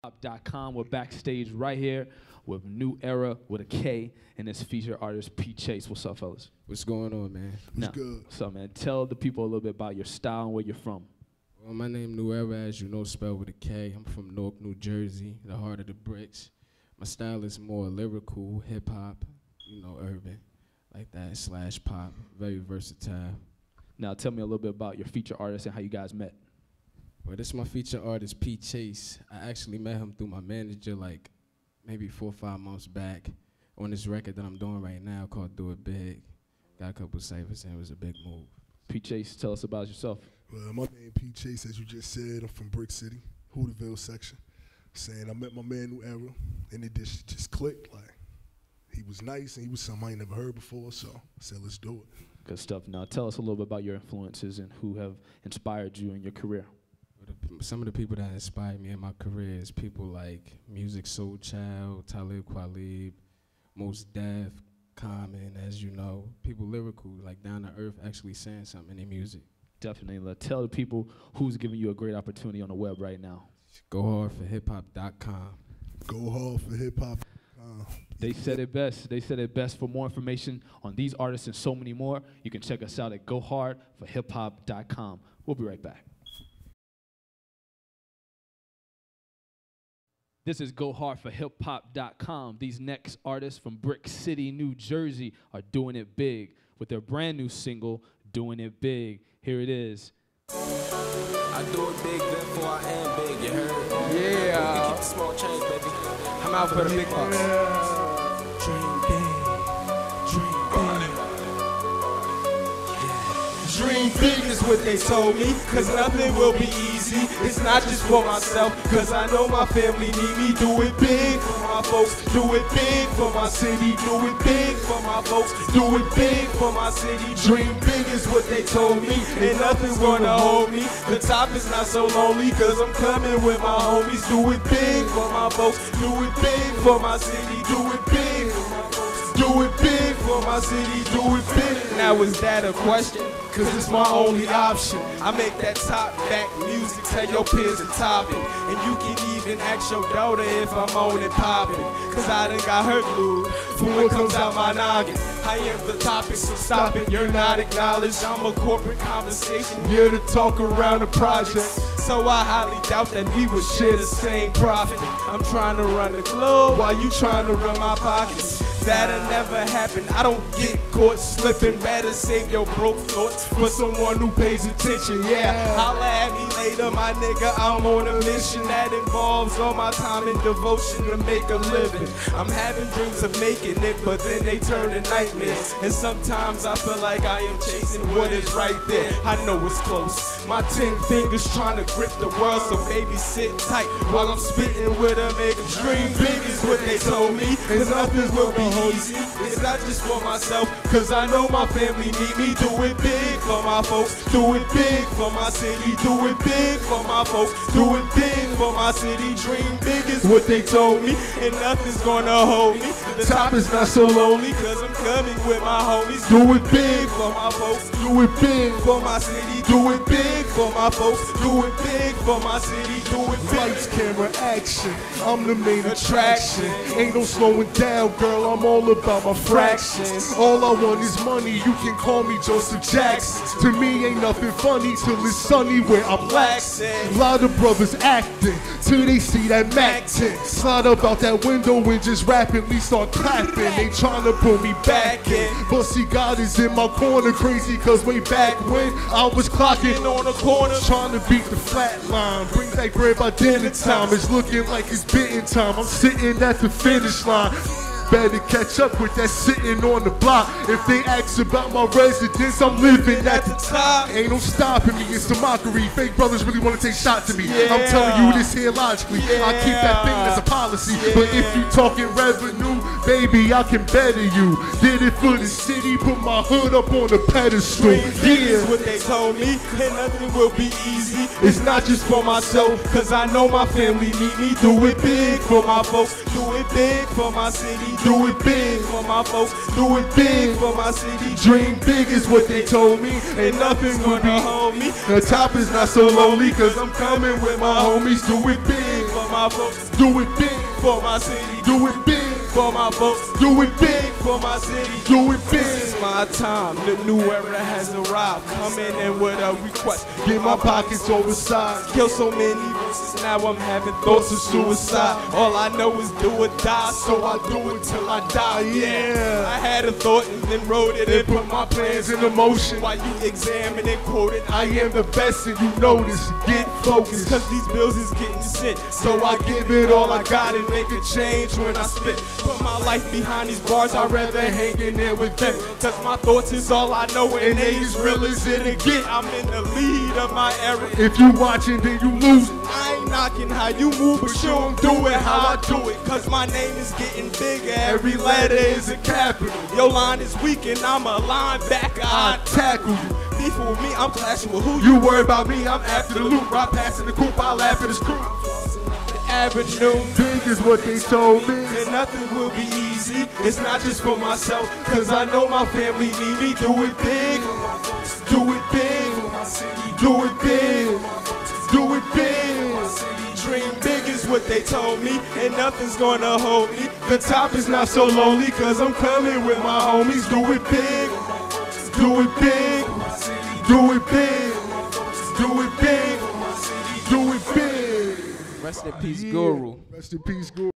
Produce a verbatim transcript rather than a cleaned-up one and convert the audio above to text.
dot com. We're backstage right here with New Era with a K and its featured artist P Chase. What's up, fellas? What's going on, man? What's good? What's up, man? Tell the people a little bit about your style and where you're from. Well, my name New Era, as you know, spelled with a K. I'm from Newark, New Jersey, the heart of the bricks. My style is more lyrical, hip hop, you know, urban, like that, slash pop. Very versatile. Now, tell me a little bit about your featured artist and how you guys met. Well, this is my featured artist, P Chase. I actually met him through my manager like maybe four or five months back on this record that I'm doing right now called Do It Big. Got a couple ciphers and it was a big move. P Chase, tell us about yourself. Well, my name P Chase, as you just said. I'm from Brick City, Hooterville section. Saying I met my man New Era, and it just, just clicked. Like, he was nice, and he was something I ain't never heard before, so I said, let's do it. Good stuff. Now, tell us a little bit about your influences and who have inspired you in your career. Some of the people that inspired me in my career is people like Music Soul Child, Talib Kweli, Mos Def, Common, as you know. People lyrical, like down to earth, actually saying something in their music. Definitely. Let tell the people who's giving you a great opportunity on the web right now. Go hard for hip hop dot com. Go hard for hip hop. Uh, they said it best. They said it best. For more information on these artists and so many more, you can check us out at go hard for hip hop dot com. We'll be right back. This is go hard for hip hop dot com. These next artists from Brick City, New Jersey are doing it big with their brand new single, Doing It Big. Here it is. I do it big, therefore I am big, you heard? Yeah. We keep the small change, baby. I'm out for the big bucks. Dream big, dream big. Dream big is what they told me, cause nothing will be easy. It's not just for myself, cause I know my family need me. Do it big for my folks, do it big for my city. Do it big for my folks, do it big for my city. Dream big is what they told me, and nothing's gonna hold me. The top is not so lonely, cause I'm coming with my homies. Do it big for my folks, do it big for my city. Do it big for my folks, do it big for my city. Do it big. Now is that a question? Cause it's my only option. I make that top back music, tell your peers to top it. And you can even ask your daughter if I'm on it popping. Cause I done got hurt, dude, from what comes out my noggin. I am the topic, so stop it, you're not acknowledged. I'm a corporate conversation, here to talk around the project. So I highly doubt that we would share the same profit. I'm trying to run the globe while you trying to run my pockets. That'll never happen, I don't get caught slipping. Better save your broke thoughts for someone who pays attention. Yeah, holla at me later, my nigga, I'm on a mission that involves all my time and devotion to make a living. I'm having dreams of making it, but then they turn to nightmares. And sometimes I feel like I am chasing what is right there. I know it's close, my ten fingers trying to grip the world, so baby sit tight while I'm spitting with a nigga. Dream big is what they told me, and nothing will be easy. It's not just for myself, cause I know my family need me. Do it big for my folks, do it big for my city. Do it big for my folks, do it big for my city. Dream big is what they told me, and nothing's gonna hold me. The top is not so lonely, cause I'm coming with my homies. Do it big for my folks, do it big for my city. Do it big for my folks, do it big for my city. Do it big. Lights, camera, action. I'm the main attraction. Ain't no slowing down, girl. I'm all about my fractions. All I want is money. You can call me Joseph Jackson. To me, ain't nothing funny till it's sunny where I'm laxing. Lot of brothers acting till they see that Mac ten. Slide up out that window and just rapidly start clapping. They tryna pull me back in, but see God is in my corner. Crazy cause way back when I was clocking on the corner, trying to beat the flat line. Bring that bread by dinner time. It's looking like it's bitten time. I'm sitting at the finish line. Better catch up with that sitting on the block. If they ask about my residence, I'm living at the top. Ain't no stopping me, it's a mockery. Fake brothers really wanna take shots at me. Yeah. I'm telling you this here logically. Yeah. I keep that thing as a policy. Yeah. But if you talking revenue, baby, I can better you. Did it for the city, put my hood up on the pedestal. Yeah, is what they told me, and nothing will be easy. It's not just for myself, cause I know my family need me. Do it big for my folks, do it big for my city. Do it big for my folks, do it big for my city. Dream big is what they told me, and nothing's gonna hold me. The top is not so lonely, cause I'm coming with my homies. Do it big for my my folks, Do it big, for my city, do it big, for my folks, do it big, for my city. do it big. This is my time, the new era has arrived. Coming in with a request. Get my pockets oversized. Kill so many verses, now I'm having thoughts of suicide. All I know is do or die, so I do it till I die, yeah. I had a thought and then wrote it and put my plans in motion. While you examine and quote it, I am the best and you know this. Get focused, cause these bills is getting sent. so I give it all I got and Make a change when I spit. Put my life behind these bars, I'd rather hang in there with them. Cause my thoughts is all I know, and they as real as it'll get. I'm in the lead of my era. If you watching, then you lose. I ain't knocking how you move, but you don't do it how I do it. Cause my name is getting bigger, every letter is a capital. Your line is weak and I'm a linebacker. I Tackle you. beefing with me, I'm clashing with who you You worry about me, I'm after the loop. Right passing the coupe, I laugh at his crew. avenue. Big is what they told me. And nothing will be easy. It's not just for myself, cause I know my family need me. Do it big, do it big, do it big, do it big. Dream big is what they told me, and nothing's gonna hold me. The top is not so lonely, cause I'm coming with my homies. Do it big, do it big, Do it big, do it big, do it big. Rest in peace, Guru. Rest in peace, Guru.